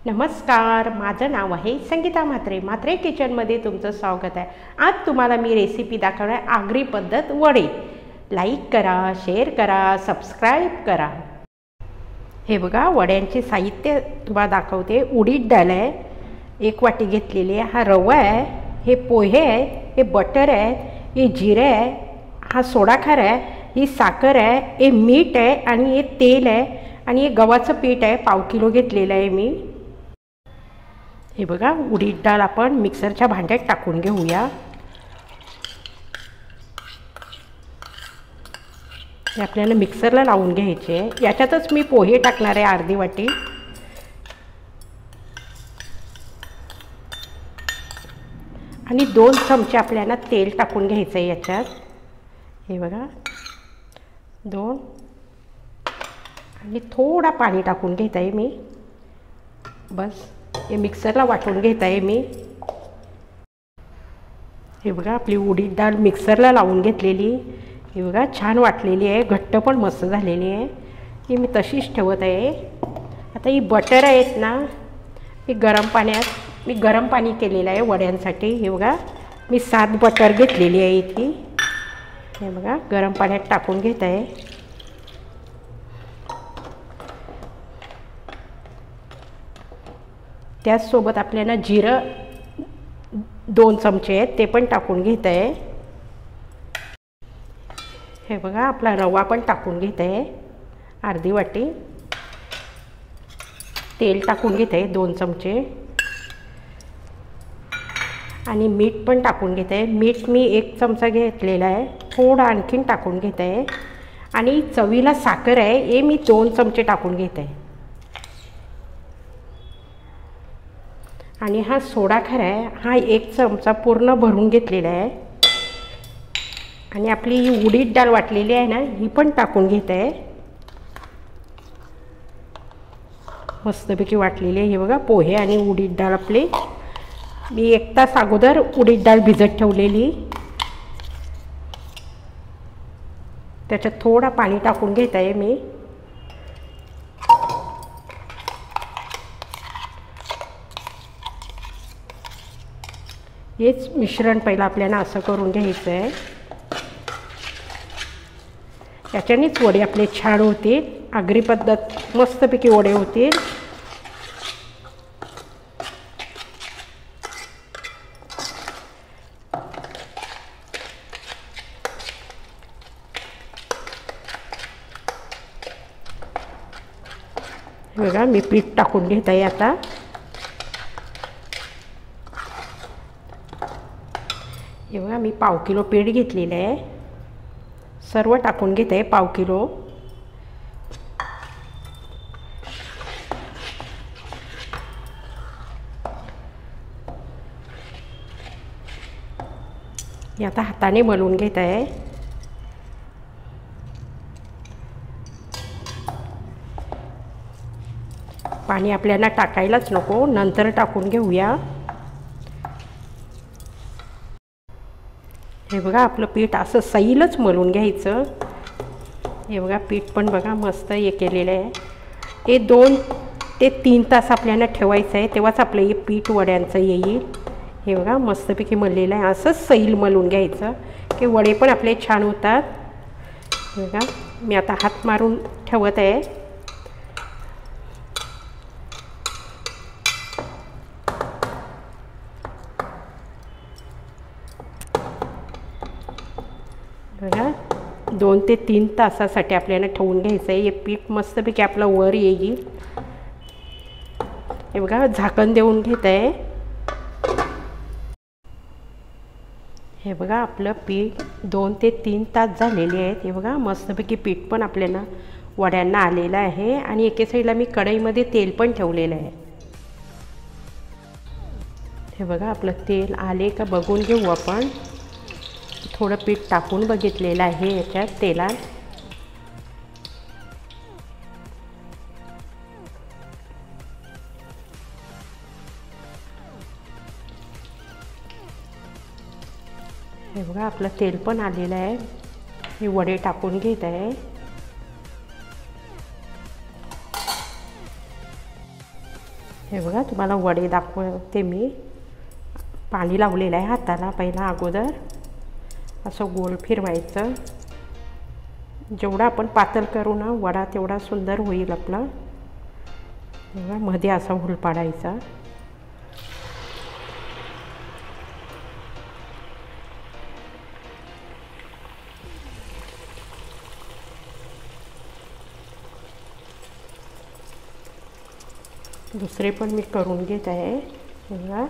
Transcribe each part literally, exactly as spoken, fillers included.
नमस्कार, माझं नाव आहे संगीता म्हात्रे. म्हात्रे किचनमध्ये तुमचं स्वागत आहे. आज तुम्हाला मी रेसिपी दाखवणार आहे आगरी पद्धत वडे. लाईक करा, शेअर करा, सबस्क्राईब करा. हे बघा, वड्यांचे साहित्य तुम्हाला दाखवते. उडीद डाळ आहे एक वाटी घेतलेली आहे, हा रवा आहे, हे पोहे आहे, हे बटर आहे, हे जिरे आहे, हा सोडा खार आहे, ही साखर आहे, हे मीठ आहे आणि हे तेल आहे आणि हे गव्हाचं पीठ आहे. पाव किलो घेतलेलं आहे मी. हे बघा, उडीद डाळ आपण मिक्सरच्या भांड्यात टाकून घेऊया. हे आपल्याला मिक्सरला लावून घ्यायचे. याच्यातच मी पोहे टाकणार आहे अर्धी वाटी. आणि दोन चमचे आपल्याला तेल टाकून घ्यायचं आहे याच्यात. हे बघा, दोन आणि थोडा पाणी टाकून घेत आहे मी. बस, हे मिक्सरला वाटून घेत आहे मी. हे बघा, आपली उडीद डाळ मिक्सरला लावून घेतलेली. हे बघा, छान वाटलेली आहे, घट्ट पण मस्त झालेली आहे. ही मी तशीच ठेवत आहे. आता ही बटर आहेत ना, मी गरम पाण्यात मी गरम पाणी केलेलं आहे वड्यांसाठी. हे बघा, मी सात बटर घेतलेली आहे इथे. हे बघा, गरम पाण्यात टाकून घेत आहे. त्याचसोबत आपल्याला जिरं दोन चमचे आहेत ते पण टाकून घेत आहे. हे बघा, आपला रवा पण टाकून घेत आहे अर्धी वाटी. तेल टाकून घेत आहे दोन चमचे आणि मीठ पण टाकून घेत आहे. मीठ मी एक चमचा घेतलेला आहे, थोडं आणखीन टाकून घेत आहे. आणि चवीला साखर आहे, हे मी दोन चमचे टाकून घेत आहे. आणि हा सोडा खार आहे, हा एक चमचा पूर्ण भरून घेतलेला आहे. आणि आपली ही उडीद डाळ वाटलेली आहे ना, ही पण टाकून घेत आहे. मस्तपैकी वाटलेली आहे. हे बघा, पोहे आणि उडीद डाळ आपली मी एक तास अगोदर उडीद डाळ भिजत ठेवलेली. त्याच्यात थोडा पाणी टाकून घेत आहे मी. हेच मिश्रण पहिलं आपल्याला असं करून घ्यायचं आहे. याच्यानेच वडे आपले छान होतील. आगरी पद्धत मस्तपैकी वडे होतील. बघा, मी पीठ टाकून घेत आहे आता. हे बघा, मी पाव किलो पीठ घेतलेलं आहे. सर्व टाकून घेत आहे पाव किलो. हे आता हाताने मळून घेत आहे. पाणी आपल्याला टाकायलाच नको, नंतर टाकून घेऊया. हे बघा, आपलं पीठ असं सैलच मळून घ्यायचं. हे बघा, पीठ पण बघा मस्त हे केलेलं आहे. हे दोन ते तीन तास आपल्याला ठेवायचं आहे, तेव्हाच आपलं हे पीठ वड्यांचं येईल. हे बघा, मस्तपैकी मळलेलं आहे. असंच सैल मळून घ्यायचं की वडे पण आपले छान होतात. बघा, मी आता हात मारून ठेवत आहे. बघा, दोन ते तीन तासासाठी आपल्याला ठेवून घ्यायचं आहे. हे पीठ मस्तपैकी आपलं वर येईल. हे बघा, झाकण देऊन घेत आहे. हे बघा, आपलं पीठ दोन ते तीन तास झालेले आहेत. हे बघा, मस्तपैकी पीठ पण आपल्याला वड्यांना आलेलं आहे. आणि एके साईडला मी कढईमध्ये तेल पण ठेवलेलं आहे. हे बघा, आपलं तेल आले का बघून घेऊ आपण. थोडं पीठ टाकून बघितलेलं आहे याच्यात तेलात. हे बघा, आपलं तेल पण आलेलं आहे. हे वडे टाकून घेत आहे. हे बघा तुम्हाला वडे दाखवते मी. पाणी लावलेलं आहे हाताला पहिला अगोदर. असं गोल फिरवायचं. जेवढा आपण पातळ करू ना वडा तेवढा सुंदर होईल आपला. बघा मध्ये असा होल पाडायचा. दुसरे पण मी करून घेत आहे. बघा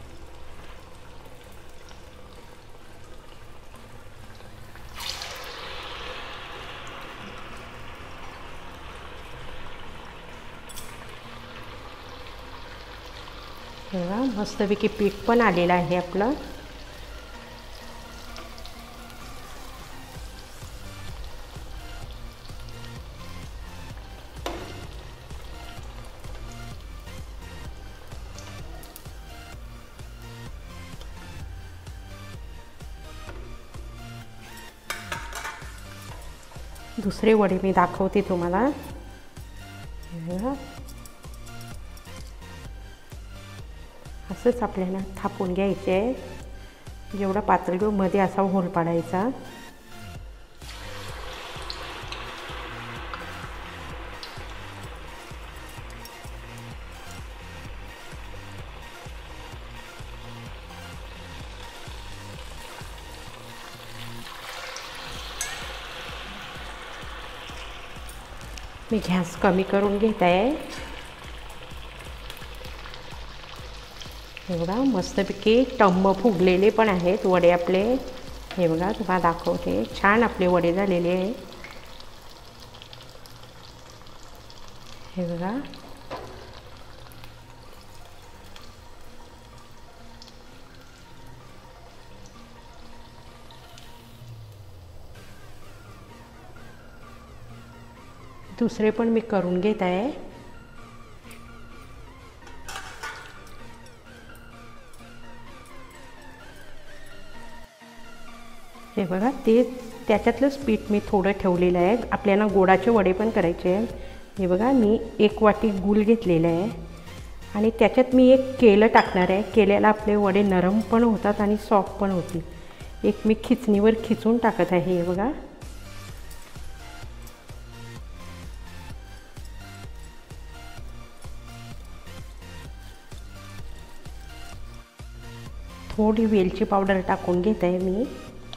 बघा मस्तपैकी पीठ पण आलेलं आहे आपलं. दुसरे वडे मी दाखवते तुम्हाला. असंच आपल्याला थापून घ्यायचे आहे. जेवढा पातळ घेऊ मध्ये असा होल पाडायचा. मी गॅस कमी करून घेत आहे. हे बघा मस्तपैकी टम्म फुगलेले पण आहेत वडे आपले. हे बघा तुम्हाला दाखवते. छान आपले वडे झालेले आहे. हे बघा दुसरे पण मी करून घेत आहे. हे बघा ते त्याच्यातलंच पीठ मी थोडं ठेवलेलं आहे. आपल्याला गोडाचे वडे पण करायचे आहे. हे बघा मी एक वाटी गूळ घेतलेलं आहे आणि त्याच्यात मी एक केलं टाकणार आहे. केल्याला आपले वडे नरम पण होतात आणि सॉफ्ट पण होतील. एक मी खिचणीवर खिचून टाकत आहे. हे बघा थोडी वेलची पावडर टाकून घेत आहे मी.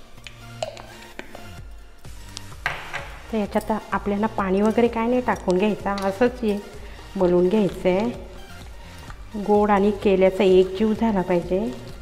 तर याच्यात आपल्याला पाणी वगैरे काय नाही टाकून घ्यायचं. असंच हे बनवून घ्यायचं आहे. गोड आणि केल्याचा एकजीव झाला पाहिजे.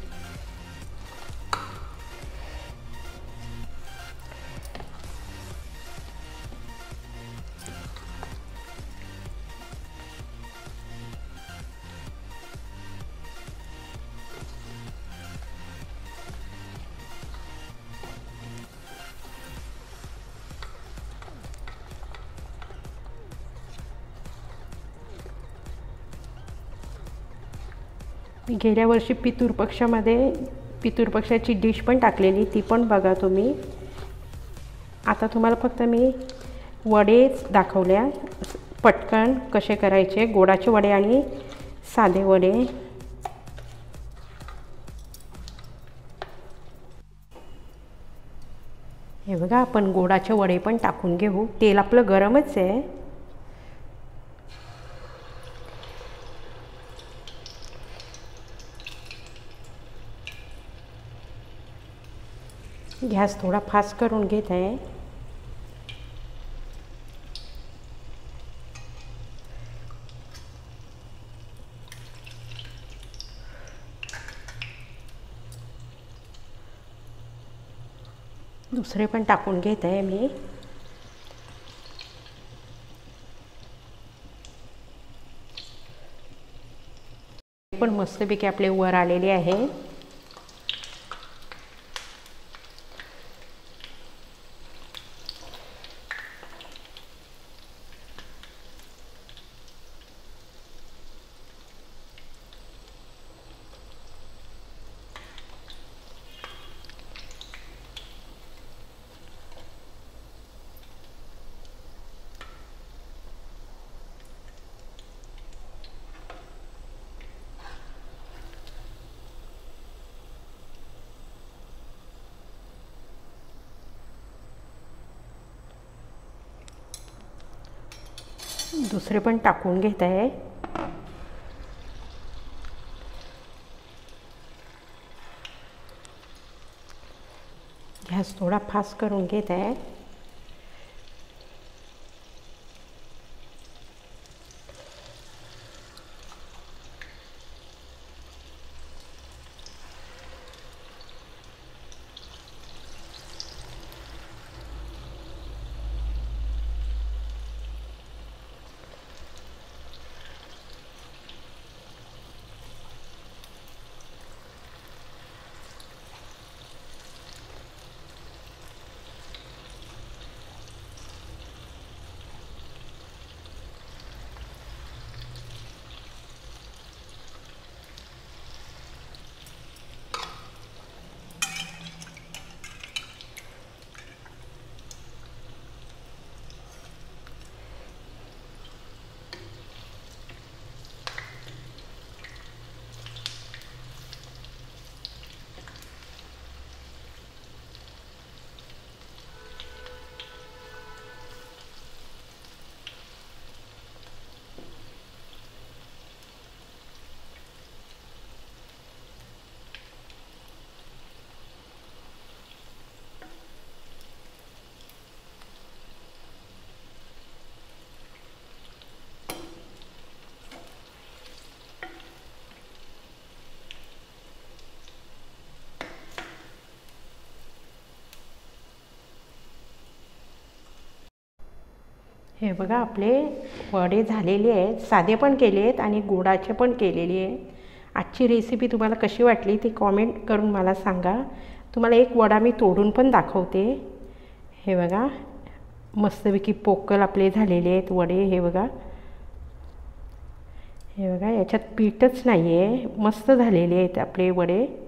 मी गेल्या वर्षी पितूर पक्षामध्ये पितूर पक्षाची डिश पण टाकलेली. ती पण बघा तुम्ही. आता तुम्हाला फक्त मी वडेच दाखवल्या पटकन कसे करायचे. गोडाचे वडे आणि साधे वडे. हे बघा आपण गोडाचे वडे पण टाकून घेऊ. तेल आपलं गरमच आहे. गॅस थोडा फास्ट करून घेत आहे. दुसरे पण टाकून घेत आहे मी. पण मस्तपैकी आपले वर आलेले आहे. दुसरे पण टाकून घेत आहे. गॅस थोडा फास्ट करून घेत आहे. हे बघा आपले वडे झालेले आहेत. साधे पण केले आहेत आणि गोडाचे पण केलेले आहेत. आजची रेसिपी तुम्हाला कशी वाटली ती कॉमेंट करून मला सांगा. तुम्हाला एक वडा मी तोडून पण दाखवते. हे बघा मस्तपैकी पोकळ आपले झालेले आहेत वडे. हे बघा हे बघा याच्यात पीठच नाही आहे. मस्त झालेले आहेत आपले वडे.